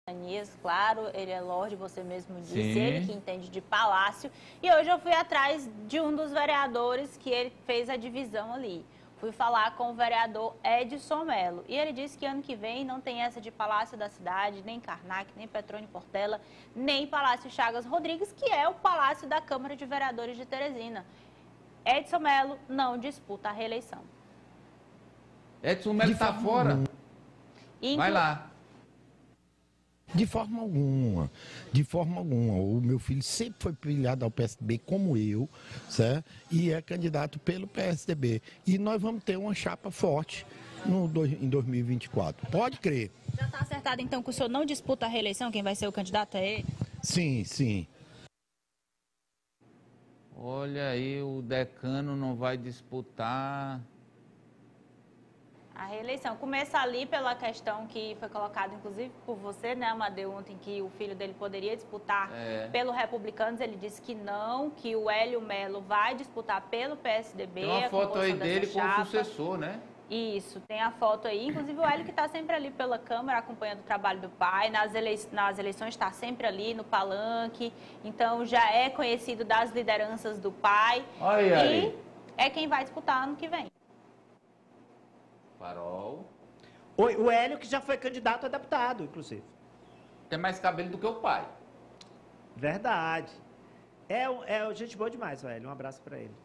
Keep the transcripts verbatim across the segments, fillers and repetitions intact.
Claro, ele é lorde, você mesmo disse, Sim. ele que entende de palácio. E hoje eu fui atrás de um dos vereadores que ele fez a divisão ali. Fui falar com o vereador Edson Melo. E ele disse que ano que vem não tem essa de Palácio da Cidade, nem Karnak, nem Petrone Portela, nem Palácio Chagas Rodrigues, que é o Palácio da Câmara de Vereadores de Teresina. Edson Melo não disputa a reeleição. Edson Melo está fora? Inclu... Vai lá. De forma alguma, de forma alguma. O meu filho sempre foi filiado ao P S D B como eu, certo? E é candidato pelo P S D B. E nós vamos ter uma chapa forte no, em dois mil e vinte e quatro. Pode crer. Já está acertado então que o senhor não disputa a reeleição? Quem vai ser o candidato é ele? Sim, sim. Olha aí, o decano não vai disputar... A reeleição começa ali pela questão que foi colocada, inclusive, por você, né, Amadeu, ontem, que o filho dele poderia disputar é. pelo Republicanos. Ele disse que não, que o Hélio Melo vai disputar pelo P S D B. Tem uma foto aí dele com o sucessor, né? Isso, tem a foto aí. Inclusive, o Hélio que está sempre ali pela Câmara, acompanhando o trabalho do pai. Nas, elei nas eleições está sempre ali no palanque. Então, já é conhecido das lideranças do pai. Olha aí. E é quem vai disputar ano que vem. Farol. O, o Hélio, que já foi candidato a deputado, inclusive. Tem mais cabelo do que o pai. Verdade. É, é gente boa demais, o Hélio. Um abraço para ele.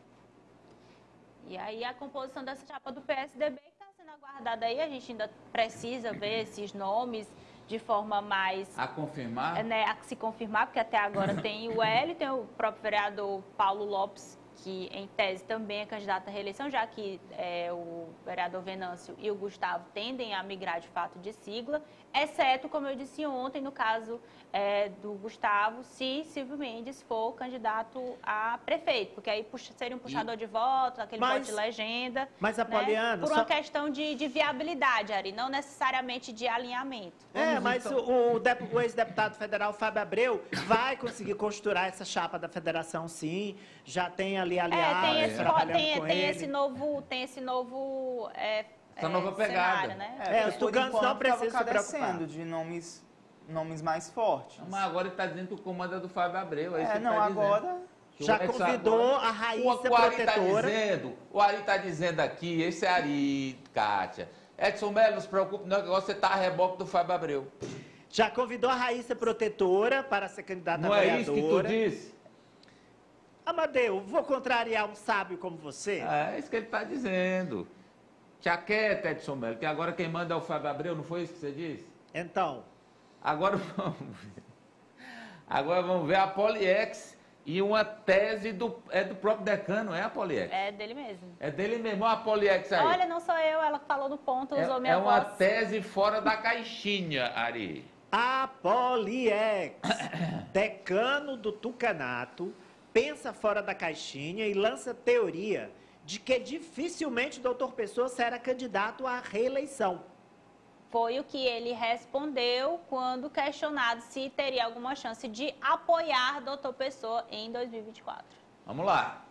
E aí a composição dessa chapa do P S D B que está sendo aguardada aí, a gente ainda precisa ver esses nomes de forma mais... A confirmar? Né, a se confirmar, porque até agora tem o Hélio, tem o próprio vereador Paulo Lopes, que em tese também é candidato à reeleição, já que é, o vereador Venâncio e o Gustavo tendem a migrar de fato de sigla, exceto, como eu disse ontem, no caso é, do Gustavo, se Silvio Mendes for candidato a prefeito, porque aí puxa, seria um puxador e... de voto, aquele mas, voto de legenda. Mas, Apoliana... Né, por só... uma questão de, de viabilidade, Ari, não necessariamente de alinhamento. É, Vamos mas então... o, o, o ex-deputado federal Fábio Abreu vai conseguir costurar essa chapa da federação, sim. Já tem ali aliados, é, tem esse, trabalhando tem, com tem ele. Esse novo, tem esse novo é, Essa é, nova pegada. cenário, né? É, é os tucanos não precisam se preocupar. de nomes, nomes mais fortes. Não, mas agora ele está dizendo que o comando é do Fábio Abreu. É, isso é que não, tá agora... Já convidou agora, a Raíssa o Ari Protetora. Tá dizendo, o Ari está dizendo aqui, esse é Ari, Kátia. Edson Melo, não se preocupe, não, que você está a reboque do Fábio Abreu. Já convidou a Raíssa Protetora para ser candidata não a vereadora. Não é isso que tu disse? Amadeu, vou contrariar um sábio como você? É isso que ele está dizendo. Tia quieta, Edson Melo, que agora quem manda é o Fábio Abreu, não foi isso que você disse? Então. Agora vamos ver. Agora vamos ver a Poliex e uma tese do, é do próprio decano, é a Poliex? É dele mesmo. É dele mesmo, olha a Poliex aí. Olha, não sou eu, ela falou no ponto, usou é, minha É uma voz. tese fora da caixinha, Ari. A Poliex, decano do Tucanato, pensa fora da caixinha e lança teoria de que dificilmente o doutor Pessoa será candidato à reeleição. Foi o que ele respondeu quando questionado se teria alguma chance de apoiar doutor Pessoa em dois mil e vinte e quatro. Vamos lá.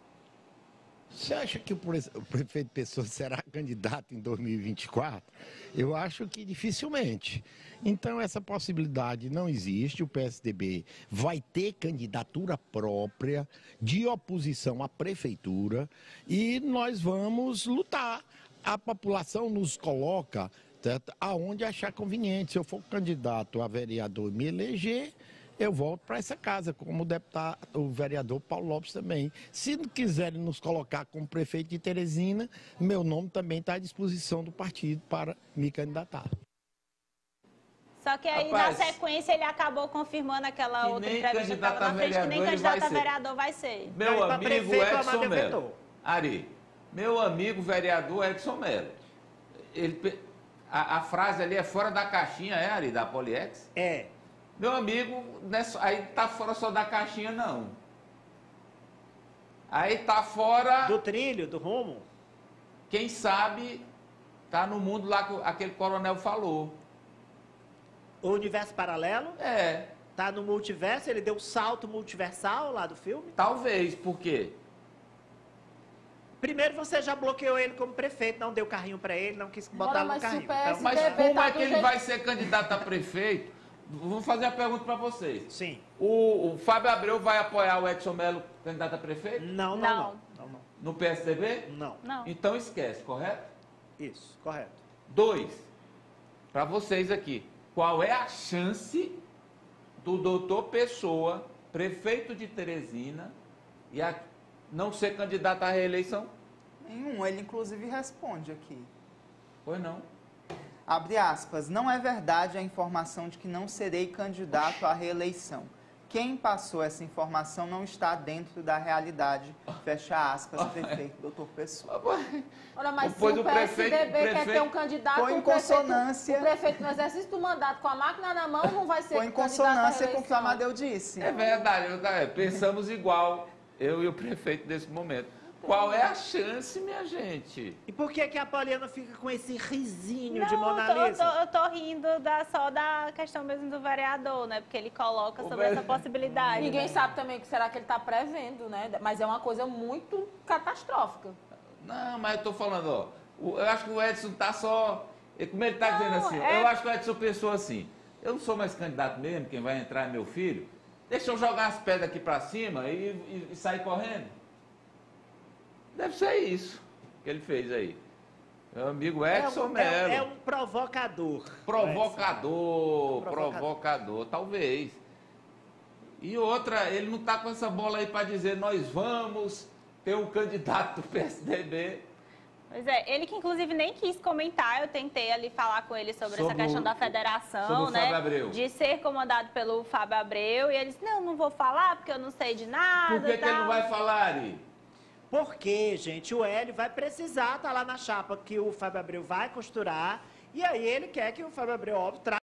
Você acha que o prefeito Pessoa será candidato em dois mil e vinte e quatro? Eu acho que dificilmente. Então, essa possibilidade não existe. O P S D B vai ter candidatura própria de oposição à prefeitura e nós vamos lutar. A população nos coloca, certo, aonde achar conveniente. Se eu for candidato a vereador e me eleger, eu volto para essa casa, como o deputado, o vereador Paulo Lopes também. Se não quiserem nos colocar como prefeito de Teresina, meu nome também está à disposição do partido para me candidatar. Só que aí, Rapaz, na sequência, ele acabou confirmando aquela outra entrevista que estava na frente, que nem candidato a vereador vai ser. Meu Aí, amigo prefeito, Edson Melo. Ari, meu amigo vereador Edson Melo. Ele, a, a frase ali é fora da caixinha, é, Ari, da Poliex? É. Meu amigo, nessa, aí tá fora só da caixinha, não. Aí tá fora... Do trilho, do rumo. Quem sabe tá no mundo lá que aquele coronel falou. O universo paralelo? É. Tá no multiverso, ele deu um salto multiversal lá do filme? Talvez, por quê? Primeiro você já bloqueou ele como prefeito, não deu carrinho para ele, não quis botar no carrinho. Então, mas como é que ele vai ser candidato a prefeito? vou fazer a pergunta para vocês. Sim. O, o Fábio Abreu vai apoiar o Edson Melo, candidato a prefeito? Não, não, Não. não. Não, não. No P S D B? Não. Não. Então esquece, correto? Isso, correto. Dois, para vocês aqui, qual é a chance do doutor Pessoa, prefeito de Teresina, e a, não ser candidato à reeleição? Nenhum, ele inclusive responde aqui. Pois não. Abre aspas, não é verdade a informação de que não serei candidato à reeleição. Quem passou essa informação não está dentro da realidade. Fecha aspas, prefeito, doutor Pessoa. Olha, mas Pois se o o prefeito- P S D B quer prefeito- ter um candidato, Põe em o prefeito, consonância. o prefeito no exercício do mandato com a máquina na mão não vai ser Foi em candidato à consonância com o que o reeleição. Amadeu disse. É verdade, eu- é, pensamos igual, eu e o prefeito nesse momento. Qual é a chance, minha gente? E por que, que a Poliana fica com esse risinho de Não, Mona eu tô, eu Lisa? tô, eu tô rindo da, só da questão mesmo do vereador, né? Porque ele coloca O sobre vere- essa possibilidade. Ninguém né? sabe também o que será que ele está prevendo, né? Mas é uma coisa muito catastrófica. Não, mas eu tô falando, ó, o- eu acho que o Edson tá só, e como ele tá Não, dizendo assim, é- eu acho que o Edson pensou assim, eu não sou mais candidato mesmo, quem vai entrar é meu filho, deixa eu jogar as pedras aqui pra cima e, e, e sair correndo. Deve ser isso que ele fez aí. Meu amigo Edson é, um, Melo. é, é um provocador. Provocador, Provocador. provocador, talvez. E outra, ele não tá com essa bola aí para dizer nós vamos ter um candidato do P S D B. Pois é, ele que inclusive nem quis comentar, eu tentei ali falar com ele sobre, Sobre essa questão o- da federação, sobre o né? Fábio Abreu. De ser comandado pelo Fábio Abreu, e ele disse, não, não vou falar porque eu não sei de nada. Por que, que ele tal. não vai falar, Ari? Porque, gente, o Hélio vai precisar estar lá na chapa que o Fábio Abreu vai costurar. E aí ele quer que o Fábio Abreu, óbvio, traga